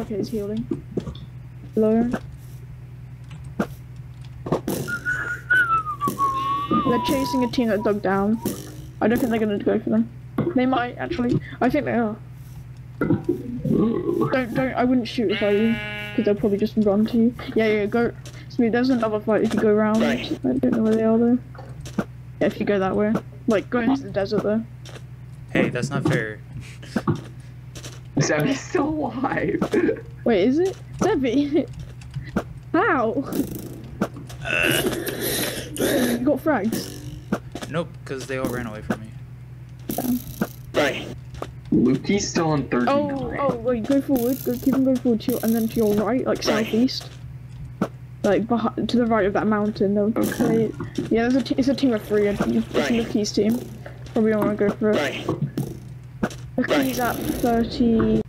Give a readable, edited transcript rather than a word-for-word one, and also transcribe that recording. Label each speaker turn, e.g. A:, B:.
A: Okay, he's healing. Low. They're chasing a team that dug down. I don't think they're gonna go for them. They might, actually. I think they are. Don't, I wouldn't shoot if I were you, because they'll probably just run to you. Yeah, go. Smooth, there's another fight if you go around. I don't know where they are though. Yeah, if you go that way. Like, go into the desert though.
B: Hey, that's not fair.
C: Zevy's still alive.
A: Wait, is it? Zevy? How? You got frags?
B: Nope, because they all ran away from me.
C: Lukey's still on 39.
A: Oh, wait, go forward. Keep on going forward to your, and then to your right, like southeast. Like, behind, to the right of that mountain. Okay. Yeah, it's a team of 3. It's Lukey's team. Probably don't want to go for it. Lukey's at 30.